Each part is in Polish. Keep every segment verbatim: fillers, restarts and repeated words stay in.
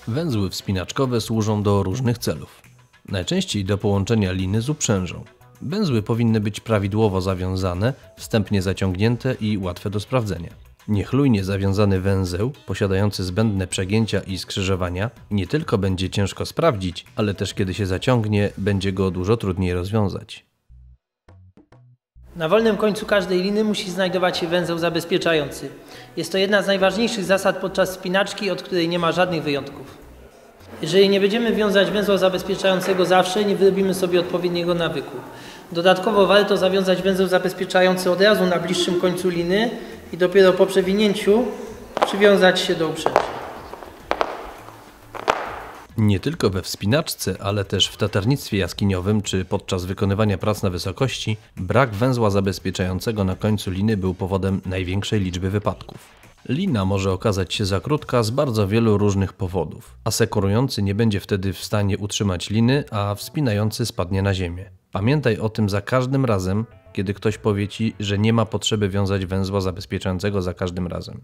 Węzły wspinaczkowe służą do różnych celów. Najczęściej do połączenia liny z uprzężą. Węzły powinny być prawidłowo zawiązane, wstępnie zaciągnięte i łatwe do sprawdzenia. Niechlujnie zawiązany węzeł, posiadający zbędne przegięcia i skrzyżowania, nie tylko będzie ciężko sprawdzić, ale też kiedy się zaciągnie, będzie go dużo trudniej rozwiązać. Na wolnym końcu każdej liny musi znajdować się węzeł zabezpieczający. Jest to jedna z najważniejszych zasad podczas wspinaczki, od której nie ma żadnych wyjątków. Jeżeli nie będziemy wiązać węzła zabezpieczającego zawsze, nie wyrobimy sobie odpowiedniego nawyku. Dodatkowo warto zawiązać węzeł zabezpieczający od razu na bliższym końcu liny i dopiero po przewinięciu przywiązać się do uprzęży. Nie tylko we wspinaczce, ale też w tatarnictwie jaskiniowym czy podczas wykonywania prac na wysokości brak węzła zabezpieczającego na końcu liny był powodem największej liczby wypadków. Lina może okazać się za krótka z bardzo wielu różnych powodów. Asekurujący nie będzie wtedy w stanie utrzymać liny, a wspinający spadnie na ziemię. Pamiętaj o tym za każdym razem, kiedy ktoś powie Ci, że nie ma potrzeby wiązać węzła zabezpieczającego za każdym razem.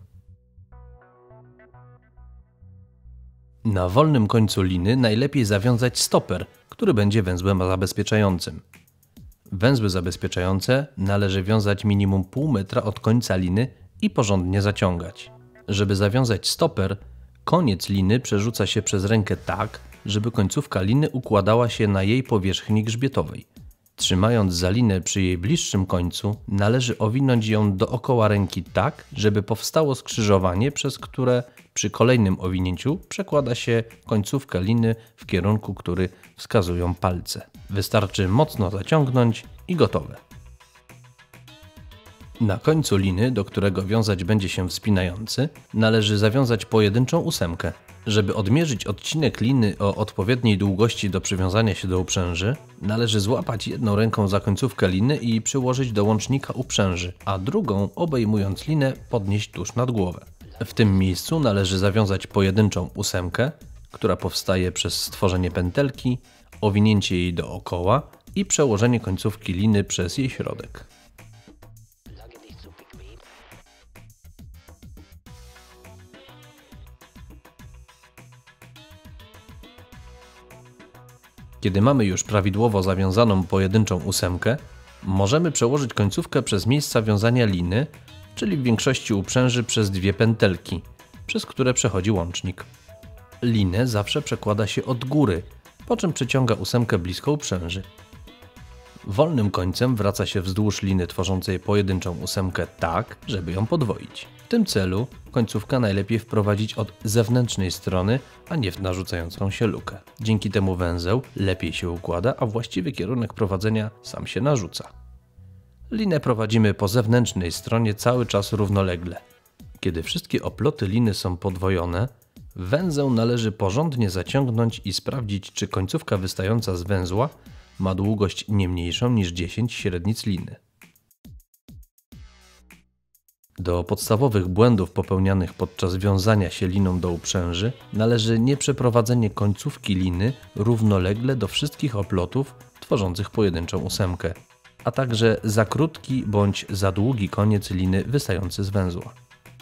Na wolnym końcu liny najlepiej zawiązać stoper, który będzie węzłem zabezpieczającym. Węzły zabezpieczające należy wiązać minimum pół metra od końca liny i porządnie zaciągać. Żeby zawiązać stoper, koniec liny przerzuca się przez rękę tak, żeby końcówka liny układała się na jej powierzchni grzbietowej. Trzymając za linę przy jej bliższym końcu, należy owinąć ją dookoła ręki tak, żeby powstało skrzyżowanie, przez które przy kolejnym owinięciu przekłada się końcówkę liny w kierunku, który wskazują palce. Wystarczy mocno zaciągnąć i gotowe. Na końcu liny, do którego wiązać będzie się wspinający, należy zawiązać pojedynczą ósemkę. Żeby odmierzyć odcinek liny o odpowiedniej długości do przywiązania się do uprzęży, należy złapać jedną ręką za końcówkę liny i przyłożyć do łącznika uprzęży, a drugą, obejmując linę, podnieść tuż nad głowę. W tym miejscu należy zawiązać pojedynczą ósemkę, która powstaje przez stworzenie pętelki, owinięcie jej dookoła i przełożenie końcówki liny przez jej środek. Kiedy mamy już prawidłowo zawiązaną pojedynczą ósemkę, możemy przełożyć końcówkę przez miejsca wiązania liny, czyli w większości uprzęży przez dwie pętelki, przez które przechodzi łącznik. Linę zawsze przekłada się od góry, po czym przyciąga ósemkę blisko uprzęży. Wolnym końcem wraca się wzdłuż liny tworzącej pojedynczą ósemkę tak, żeby ją podwoić. W tym celu końcówkę najlepiej wprowadzić od zewnętrznej strony, a nie w narzucającą się lukę. Dzięki temu węzeł lepiej się układa, a właściwy kierunek prowadzenia sam się narzuca. Linę prowadzimy po zewnętrznej stronie cały czas równolegle. Kiedy wszystkie oploty liny są podwojone, węzeł należy porządnie zaciągnąć i sprawdzić, czy końcówka wystająca z węzła ma długość nie mniejszą niż dziesięć średnic liny. Do podstawowych błędów popełnianych podczas wiązania się liną do uprzęży należy nieprzeprowadzenie końcówki liny równolegle do wszystkich oplotów tworzących pojedynczą ósemkę, a także za krótki bądź za długi koniec liny wystający z węzła.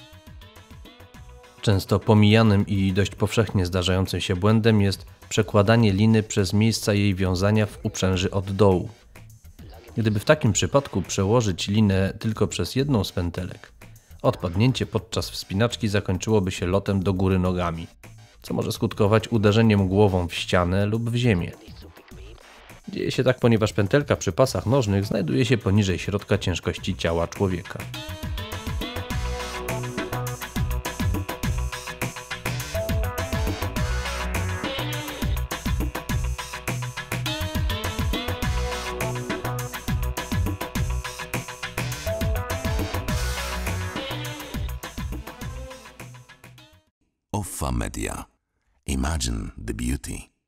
Często pomijanym i dość powszechnie zdarzającym się błędem jest przekładanie liny przez miejsca jej wiązania w uprzęży od dołu. Gdyby w takim przypadku przełożyć linę tylko przez jedną z pętelek, odpadnięcie podczas wspinaczki zakończyłoby się lotem do góry nogami, co może skutkować uderzeniem głową w ścianę lub w ziemię. Dzieje się tak, ponieważ pętelka przy pasach nożnych znajduje się poniżej środka ciężkości ciała człowieka. Offa Media. Imagine the beauty.